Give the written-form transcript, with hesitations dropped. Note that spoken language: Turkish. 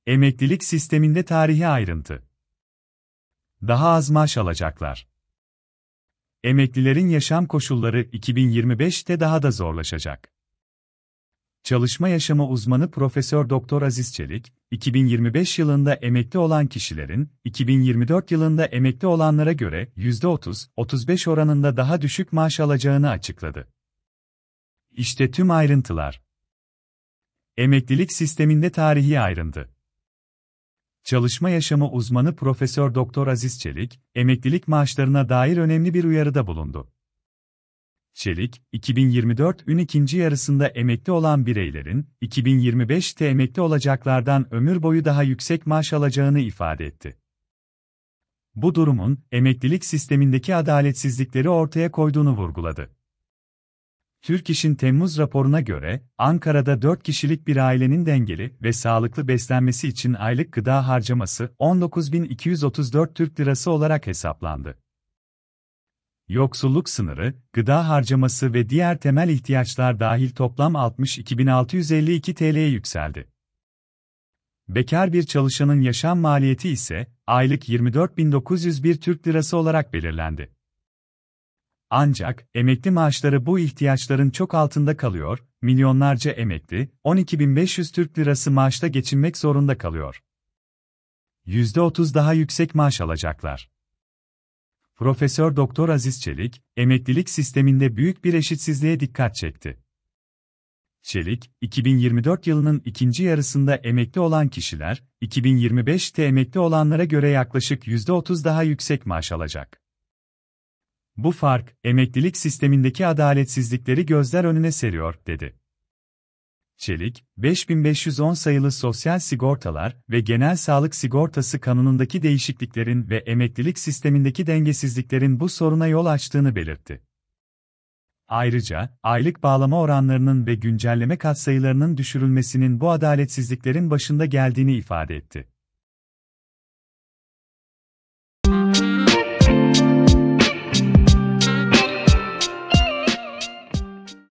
Emeklilik sisteminde tarihi ayrıntı. Daha az maaş alacaklar. Emeklilerin yaşam koşulları 2025'te daha da zorlaşacak. Çalışma yaşamı uzmanı Profesör Doktor Aziz Çelik, 2025 yılında emekli olan kişilerin 2024 yılında emekli olanlara göre %30-35 oranında daha düşük maaş alacağını açıkladı. İşte tüm ayrıntılar. Emeklilik sisteminde tarihi ayrıntı. Çalışma yaşamı uzmanı Profesör Doktor Aziz Çelik, emeklilik maaşlarına dair önemli bir uyarıda bulundu. Çelik, 2024'ün ikinci yarısında emekli olan bireylerin, 2025'te emekli olacaklardan ömür boyu daha yüksek maaş alacağını ifade etti. Bu durumun, emeklilik sistemindeki adaletsizlikleri ortaya koyduğunu vurguladı. Türk İş'in Temmuz raporuna göre, Ankara'da 4 kişilik bir ailenin dengeli ve sağlıklı beslenmesi için aylık gıda harcaması 19.234 Türk Lirası olarak hesaplandı. Yoksulluk sınırı, gıda harcaması ve diğer temel ihtiyaçlar dahil toplam 62.652 TL'ye yükseldi. Bekar bir çalışanın yaşam maliyeti ise aylık 24.901 Türk Lirası olarak belirlendi. Ancak emekli maaşları bu ihtiyaçların çok altında kalıyor, milyonlarca emekli 12.500 Türk Lirası maaşla geçinmek zorunda kalıyor. %30 daha yüksek maaş alacaklar. Profesör Doktor Aziz Çelik, emeklilik sisteminde büyük bir eşitsizliğe dikkat çekti. Çelik, 2024 yılının ikinci yarısında emekli olan kişiler, 2025'te emekli olanlara göre yaklaşık %30 daha yüksek maaş alacak. Bu fark, emeklilik sistemindeki adaletsizlikleri gözler önüne seriyor, dedi. Çelik, 5510 sayılı Sosyal Sigortalar ve Genel Sağlık Sigortası Kanunu'ndaki değişikliklerin ve emeklilik sistemindeki dengesizliklerin bu soruna yol açtığını belirtti. Ayrıca, aylık bağlama oranlarının ve güncelleme katsayılarının düşürülmesinin bu adaletsizliklerin başında geldiğini ifade etti.